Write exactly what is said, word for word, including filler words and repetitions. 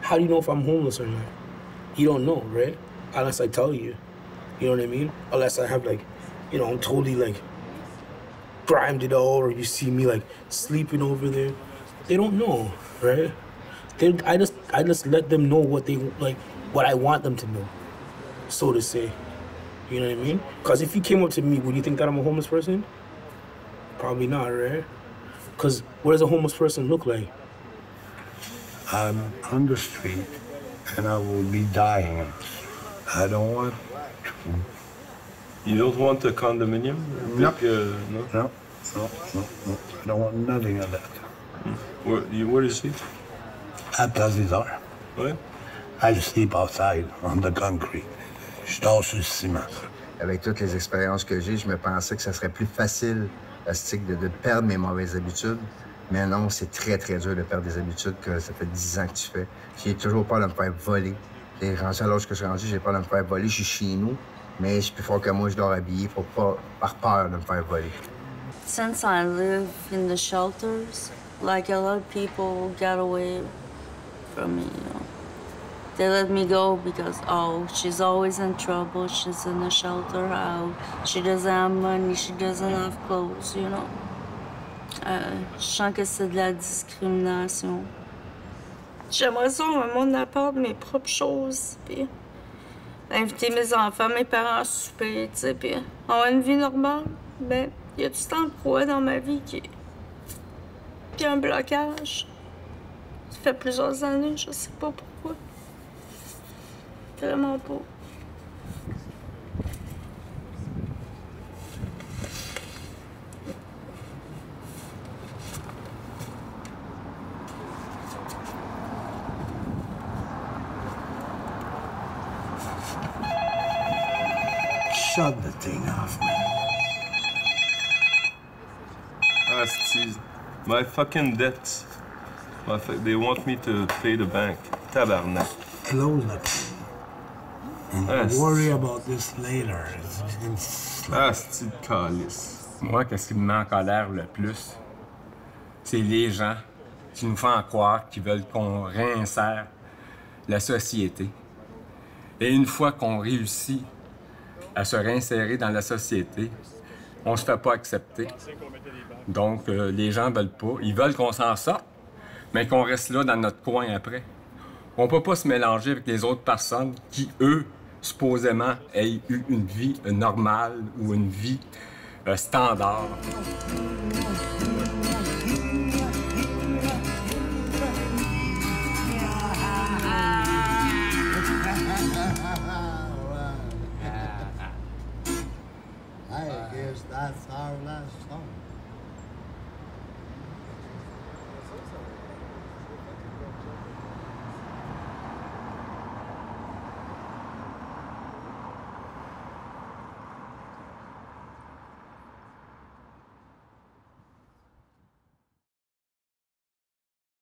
how do you know if I'm homeless or not? You don't know, right? Unless I tell you. You know what I mean? Unless I have like, you know, I'm totally like grimed it all, or you see me like sleeping over there. They don't know, right? They, I just, I just let them know what they like, what I want them to know, so to say. You know what I mean? Because if you came up to me, would you think that I'm a homeless person? Probably not, right? Because what does a homeless person look like? I'm on the street, and I will be dying. I don't want to. You don't want a condominium? No. Big, uh, no? No, no, no, no. I don't want nothing of that. Mm. Where, you, where is he? At Tazizar. Ouais. I sleep outside on the concrete. Je dors sur le ciment. Avec toutes les expériences que j'ai, je me pensais que ça serait plus facile de, de perdre mes mauvaises habitudes. Mais non, c'est très, très dur de perdre des habitudes que ça fait dix ans que tu fais. J'ai toujours peur de me faire voler. Et rendu à l'âge que je suis rendu, j'ai peur de me faire voler. Je suis chez nous, mais je suis plus fort que moi, je dors habillé pour pas, par peur de me faire voler. Since I live in the shelters, like a lot of people got away from me, you know. They let me go because, oh, she's always in trouble, she's in the shelter house, she doesn't have money, she doesn't have clothes, you know. Euh, je sens que c'est de la discrimination. J'aimerais ça un monde apporte mes propres choses, puis inviter mes enfants, mes parents à souper, tu sais, puis avoir une vie normale. Ben, il y a tout tant de quoi dans ma vie qui... Puis un blocage. Ça fait plusieurs années, je sais pas pourquoi. Vraiment pas. Shut the thing off, man. Ah, c'est... My fucking debts. My fu they want me to pay the bank. Tabarnak. Close it. And Ah, worry about this later. It's, it's like... Ah, c'est de calice. Moi, qu'est-ce qui me met en colère le plus, c'est les gens qui nous font croire qu'ils veulent qu'on réinsère la société. Et une fois qu'on réussit à se réinsérer dans la société, on se fait pas accepter. Donc, euh, les gens veulent pas. Ils veulent qu'on s'en sorte, mais qu'on reste là dans notre coin après. On peut pas se mélanger avec les autres personnes qui, eux, supposément, aient eu une vie normale ou une vie euh, standard.